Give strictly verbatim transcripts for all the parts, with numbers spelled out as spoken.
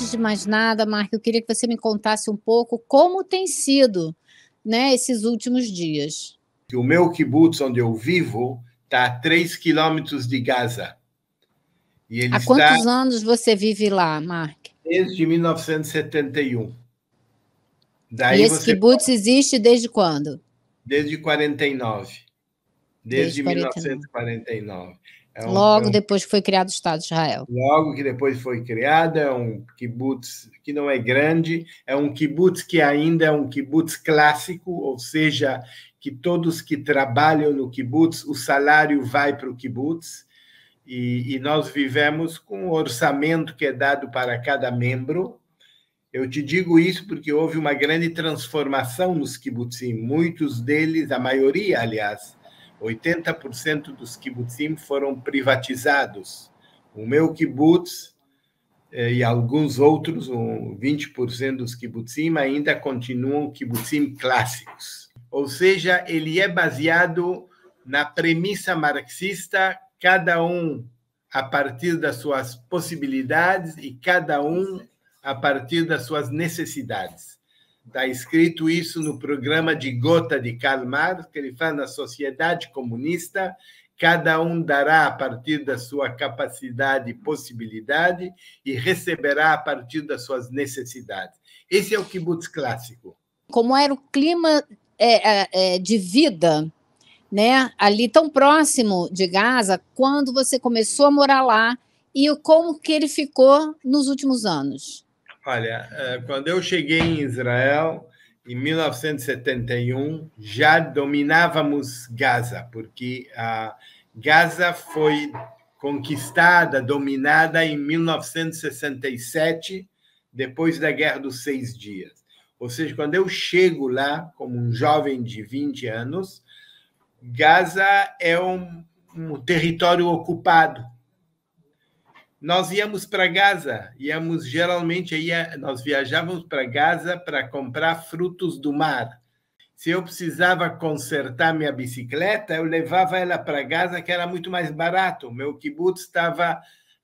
antes de mais nada, Mark, eu queria que você me contasse um pouco como tem sido, né, esses últimos dias. O meu kibbutz, onde eu vivo, está a três quilômetros de Gaza. E ele Há está... quantos anos você vive lá, Mark? Desde mil novecentos e setenta e um. Daí e esse você... kibbutz existe desde quando? Desde quarenta e nove. Desde, desde quarenta e nove. mil novecentos e quarenta e nove. É um, Logo é um... depois que foi criado o Estado de Israel. Logo que depois foi criado, é um kibbutz que não é grande, é um kibbutz que ainda é um kibbutz clássico, ou seja, que todos que trabalham no kibbutz, o salário vai para o kibbutz, e, e nós vivemos com o orçamento que é dado para cada membro. Eu te digo isso porque houve uma grande transformação nos kibbutzim. Muitos deles, a maioria, aliás, oitenta por cento dos kibbutzim foram privatizados. O meu kibbutz e alguns outros, vinte por cento dos kibbutzim, ainda continuam kibbutzim clássicos. Ou seja, ele é baseado na premissa marxista, cada um a partir das suas possibilidades e cada um a partir das suas necessidades. Está escrito isso no programa de Gotha de Karl Marx, que ele fala na sociedade comunista, cada um dará a partir da sua capacidade e possibilidade e receberá a partir das suas necessidades. Esse é o kibbutz clássico. Como era o clima é, é, de vida, né, ali tão próximo de Gaza, quando você começou a morar lá, e como que ele ficou nos últimos anos? Olha, quando eu cheguei em Israel, em mil novecentos e setenta e um, já dominávamos Gaza, porque a Gaza foi conquistada, dominada em mil novecentos e sessenta e sete, depois da Guerra dos Seis Dias. Ou seja, quando eu chego lá, como um jovem de vinte anos, Gaza é um, um território ocupado. Nós íamos para Gaza, íamos geralmente, ia, nós viajávamos para Gaza para comprar frutos do mar. Se eu precisava consertar minha bicicleta, eu levava ela para Gaza, que era muito mais barato. O meu kibbutz estava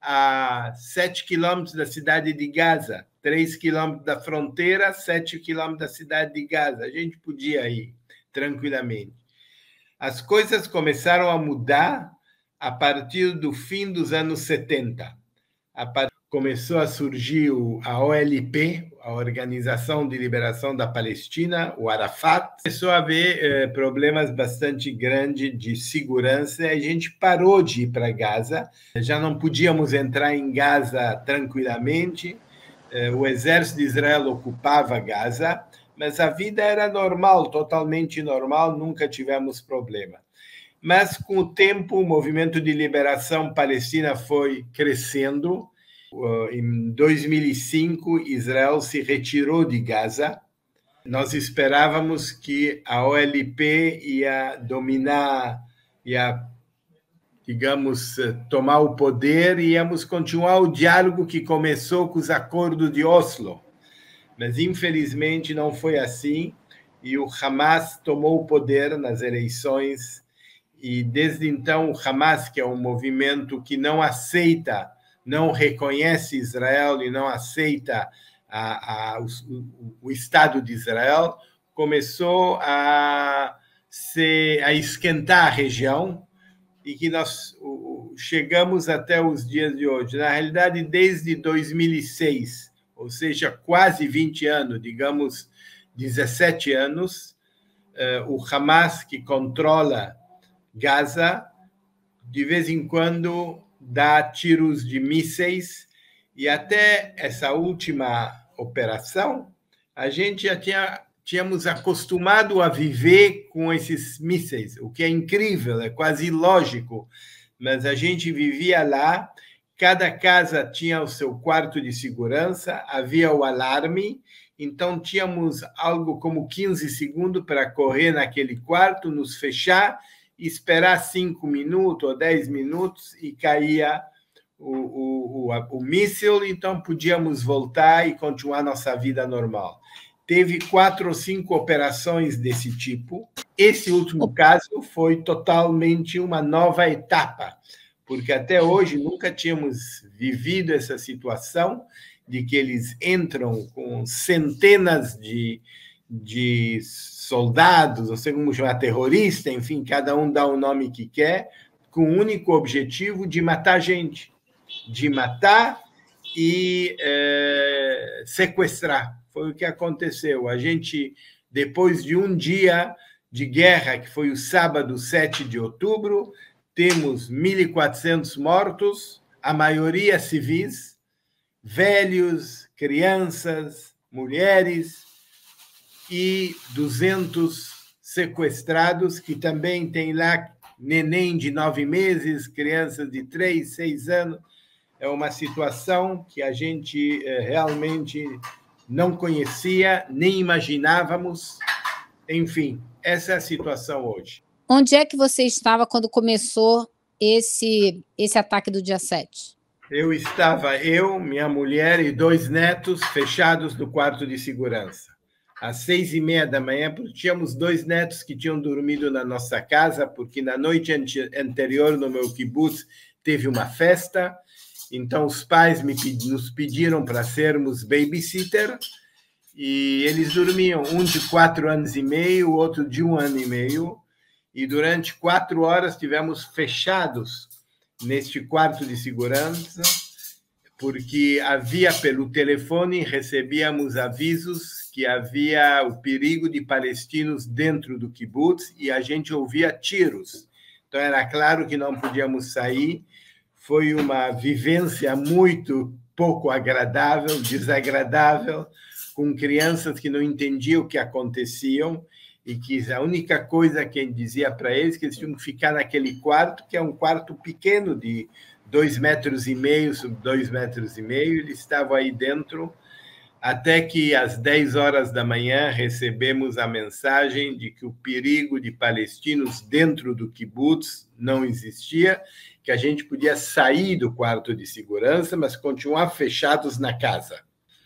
a sete quilômetros da cidade de Gaza, três quilômetros da fronteira, sete quilômetros da cidade de Gaza. A gente podia ir tranquilamente. As coisas começaram a mudar a partir do fim dos anos setenta. A part... Começou a surgir a O L P, a Organização de Liberação da Palestina, o Arafat. Começou a haver eh, problemas bastante grandes de segurança e a gente parou de ir para Gaza. Já não podíamos entrar em Gaza tranquilamente. Eh, o exército de Israel ocupava Gaza, mas a vida era normal, totalmente normal, nunca tivemos problema. Mas, com o tempo, o movimento de liberação palestina foi crescendo. Em dois mil e cinco, Israel se retirou de Gaza. Nós esperávamos que a O L P ia dominar, ia, digamos, tomar o poder e íamos continuar o diálogo que começou com os acordos de Oslo. Mas, infelizmente, não foi assim. E o Hamas tomou o poder nas eleições. E, desde então, o Hamas, que é um movimento que não aceita, não reconhece Israel e não aceita a, a, o, o Estado de Israel, começou a, se, a esquentar a região e que nós chegamos até os dias de hoje. Na realidade, desde dois mil e seis, ou seja, quase vinte anos, digamos dezessete anos, o Hamas, que controla Gaza, de vez em quando dá tiros de mísseis, e até essa última operação, a gente já tinha, tínhamos acostumado a viver com esses mísseis, o que é incrível, é quase ilógico, mas a gente vivia lá, cada casa tinha o seu quarto de segurança, havia o alarme, então tínhamos algo como quinze segundos para correr naquele quarto, nos fechar, esperar cinco minutos ou dez minutos e caía o, o, o, o míssil, então podíamos voltar e continuar nossa vida normal. Teve quatro ou cinco operações desse tipo. Esse último caso foi totalmente uma nova etapa, porque até hoje nunca tínhamos vivido essa situação de que eles entram com centenas de, de soldados, não sei como chamar, terrorista, enfim, cada um dá o nome que quer, com o único objetivo de matar gente, de matar e é, sequestrar. Foi o que aconteceu. A gente, depois de um dia de guerra, que foi o sábado, sete de outubro, temos mil e quatrocentos mortos, a maioria civis, velhos, crianças, mulheres e duzentos sequestrados, que também tem lá neném de nove meses, crianças de três, seis anos. É uma situação que a gente realmente não conhecia, nem imaginávamos. Enfim, essa é a situação hoje. Onde é que você estava quando começou esse, esse ataque do dia sete? Eu estava, eu, minha mulher e dois netos fechados no quarto de segurança. Às seis e meia da manhã, porque tínhamos dois netos que tinham dormido na nossa casa, porque na noite anterior, no meu kibbutz, teve uma festa. Então, os pais me, nos pediram para sermos babysitter, e eles dormiam, um de quatro anos e meio, o outro de um ano e meio, e durante quatro horas tivemos fechados neste quarto de segurança, porque havia, pelo telefone, recebíamos avisos que havia o perigo de palestinos dentro do kibbutz e a gente ouvia tiros. Então, era claro que não podíamos sair. Foi uma vivência muito pouco agradável, desagradável, com crianças que não entendiam o que acontecia e que a única coisa que a gente dizia para eles é que eles tinham que ficar naquele quarto, que é um quarto pequeno, de dois metros e meio sobre dois metros e meio. Eles estavam aí dentro, até que às dez horas da manhã recebemos a mensagem de que o perigo de palestinos dentro do kibbutz não existia, que a gente podia sair do quarto de segurança, mas continuar fechados na casa.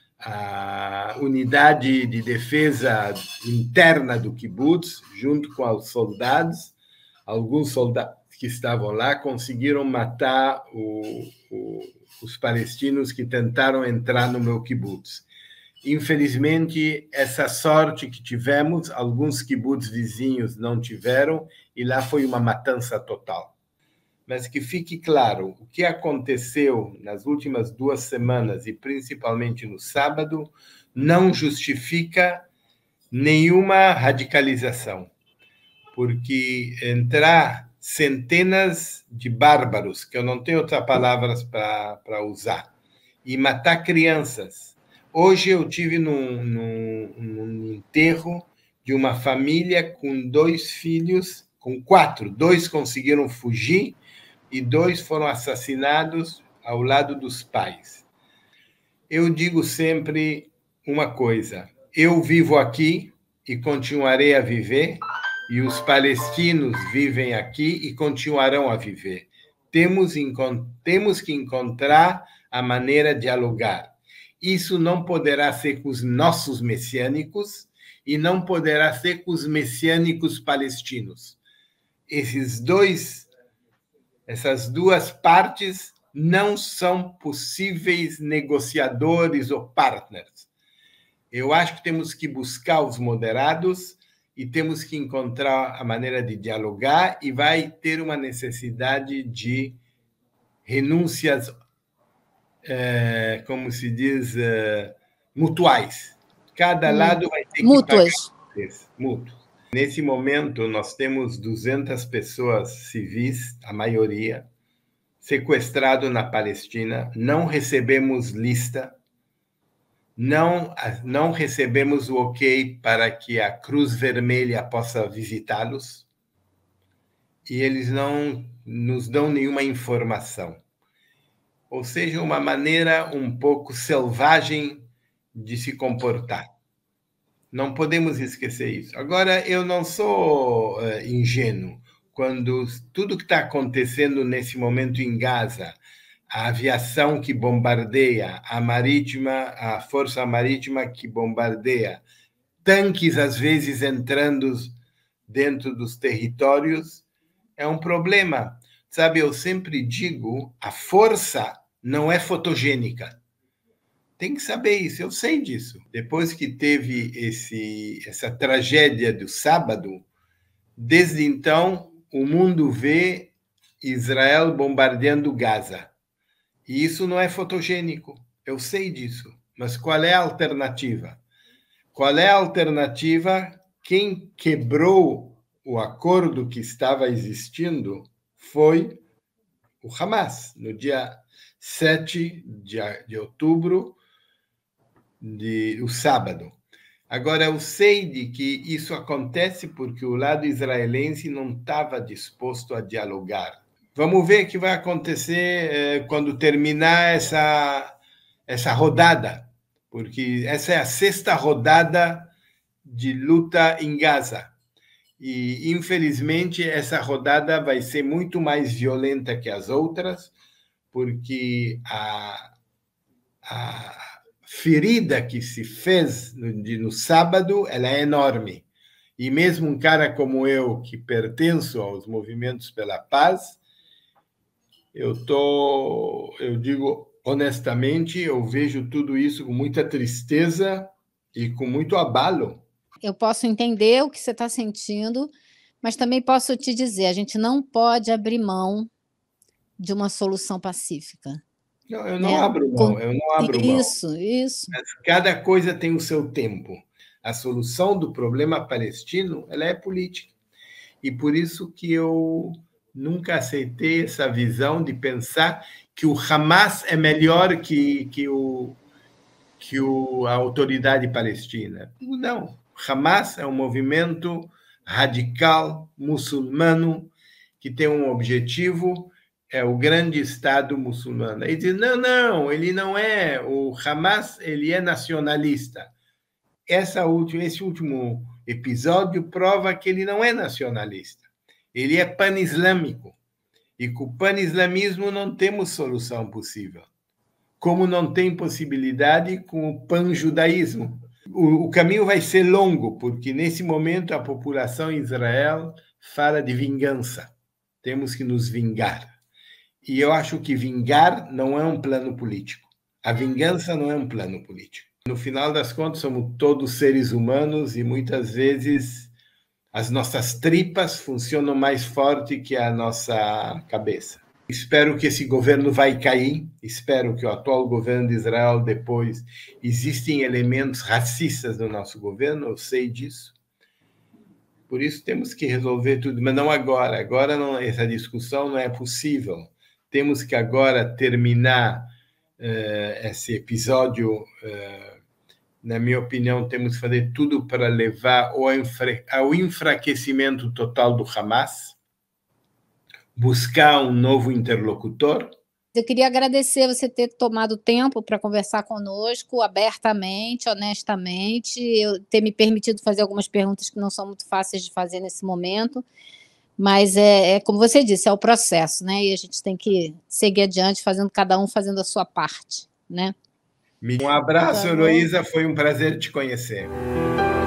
A unidade de defesa interna do kibbutz, junto com os soldados, alguns soldados que estavam lá, conseguiram matar o, o, os palestinos que tentaram entrar no meu kibbutz. Infelizmente, essa sorte que tivemos, alguns kibbutz vizinhos não tiveram, e lá foi uma matança total. Mas que fique claro, o que aconteceu nas últimas duas semanas, e principalmente no sábado, não justifica nenhuma radicalização, porque entrar centenas de bárbaros, que eu não tenho outras palavras para usar, e matar crianças. Hoje eu tive num, num, num enterro de uma família com dois filhos, com quatro, dois conseguiram fugir, e dois foram assassinados ao lado dos pais. Eu digo sempre uma coisa: eu vivo aqui e continuarei a viver, e os palestinos vivem aqui e continuarão a viver. Temos, temos que encontrar a maneira de dialogar. Isso não poderá ser com os nossos messiânicos e não poderá ser com os messiânicos palestinos. Esses dois Essas duas partes não são possíveis negociadores ou partners. Eu acho que temos que buscar os moderados e temos que encontrar a maneira de dialogar, e vai ter uma necessidade de renúncias, é, como se diz, é, mutuais. Cada lado vai ter que Mútuas. pagar mútuos. Nesse momento, nós temos duzentas pessoas civis, a maioria, sequestrado na Palestina. Não recebemos lista, não, não recebemos o ok para que a Cruz Vermelha possa visitá-los, e eles não nos dão nenhuma informação. Ou seja, uma maneira um pouco selvagem de se comportar. Não podemos esquecer isso. Agora, eu não sou uh, ingênuo. Quando tudo que está acontecendo nesse momento em Gaza, a aviação que bombardeia, a marítima, a força marítima que bombardeia, tanques às vezes entrando dentro dos territórios, é um problema. Sabe, eu sempre digo, a força não é fotogênica. Tem que saber isso, eu sei disso. Depois que teve esse, essa tragédia do sábado, desde então, o mundo vê Israel bombardeando Gaza. E isso não é fotogênico, eu sei disso. Mas qual é a alternativa? Qual é a alternativa? Quem quebrou o acordo que estava existindo foi o Hamas, no dia sete de outubro, de, o sábado. Agora, eu sei de que isso acontece porque o lado israelense não estava disposto a dialogar. Vamos ver o que vai acontecer eh, quando terminar essa, essa rodada, porque essa é a sexta rodada de luta em Gaza. E, infelizmente, essa rodada vai ser muito mais violenta que as outras, porque a, a ferida que se fez no, no sábado, ela é enorme. E mesmo um cara como eu, que pertenço aos movimentos pela paz, eu tô, eu digo honestamente, eu vejo tudo isso com muita tristeza e com muito abalo. Eu posso entender o que você está sentindo, mas também posso te dizer, a gente não pode abrir mão de uma solução pacífica. Não, eu não né? abro mão, Com... eu não abro isso, mão. Isso, isso. Cada coisa tem o seu tempo. A solução do problema palestino, ela é política. E por isso que eu nunca aceitei essa visão de pensar que o Hamas é melhor que, que, o, que o, a autoridade palestina. Não. Hamas é um movimento radical, muçulmano, que tem um objetivo, é o grande Estado muçulmano. Ele diz, não, não, ele não é. O Hamas, ele é nacionalista. Essa última, esse último episódio prova que ele não é nacionalista. Ele é pan-islâmico. E com o pan-islamismo não temos solução possível. Como não tem possibilidade com o pan-judaísmo. O, o caminho vai ser longo, porque nesse momento a população em Israel fala de vingança. Temos que nos vingar. E eu acho que vingar não é um plano político. A vingança não é um plano político. No final das contas, somos todos seres humanos e muitas vezes as nossas tripas funcionam mais forte que a nossa cabeça. Espero que esse governo vai cair, espero que o atual governo de Israel depois... Existem elementos racistas no nosso governo, eu sei disso. Por isso temos que resolver tudo, mas não agora. Agora não, essa discussão não é possível. Temos que agora terminar uh, esse episódio... Uh, na minha opinião, temos que fazer tudo para levar ao, enfra ao enfraquecimento total do Hamas, buscar um novo interlocutor. Eu queria agradecer você ter tomado tempo para conversar conosco abertamente, honestamente, eu ter me permitido fazer algumas perguntas que não são muito fáceis de fazer nesse momento, mas é, é como você disse, é o processo, né? E a gente tem que seguir adiante, fazendo cada um fazendo a sua parte, né? Um abraço, Heloísa, foi um prazer te conhecer.